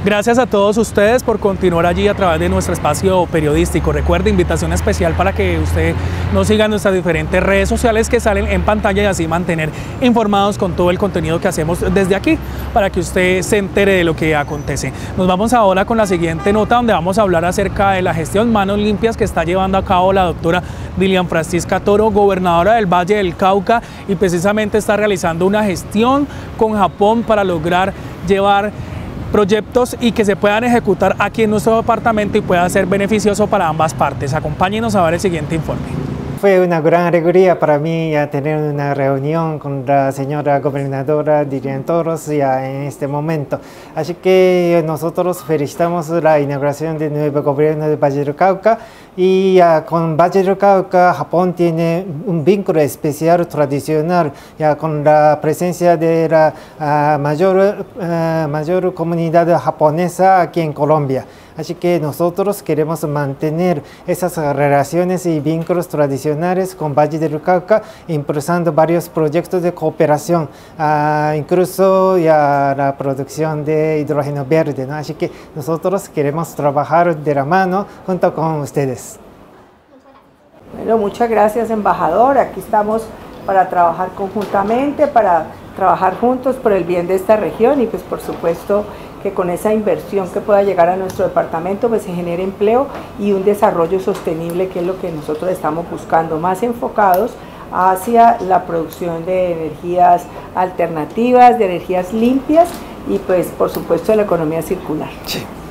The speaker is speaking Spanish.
Gracias a todos ustedes por continuar allí a través de nuestro espacio periodístico. Recuerde, invitación especial para que usted nos siga en nuestras diferentes redes sociales que salen en pantalla y así mantener informados con todo el contenido que hacemos desde aquí para que usted se entere de lo que acontece. Nos vamos ahora con la siguiente nota donde vamos a hablar acerca de la gestión Manos Limpias que está llevando a cabo la doctora Dilian Francisca Toro, gobernadora del Valle del Cauca, y precisamente está realizando una gestión con Japón para lograr llevar proyectos y que se puedan ejecutar aquí en nuestro departamento y pueda ser beneficioso para ambas partes. Acompáñenos a ver el siguiente informe. Fue una gran alegría para mí tener una reunión con la señora gobernadora Dilian Toro en este momento. Así que nosotros felicitamos la inauguración del nuevo gobierno de Valle del Cauca y con Valle del Cauca Japón tiene un vínculo especial tradicional con la presencia de la mayor comunidad japonesa aquí en Colombia. Así que nosotros queremos mantener esas relaciones y vínculos tradicionales con Valle del Cauca, impulsando varios proyectos de cooperación, incluso la producción de hidrógeno verde, ¿no? Así que nosotros queremos trabajar de la mano junto con ustedes. Bueno, muchas gracias, embajador. Aquí estamos para trabajar conjuntamente, para trabajar juntos por el bien de esta región y pues por supuesto que con esa inversión que pueda llegar a nuestro departamento pues se genere empleo y un desarrollo sostenible, que es lo que nosotros estamos buscando, más enfocados hacia la producción de energías alternativas, de energías limpias y pues por supuesto de la economía circular. Sí.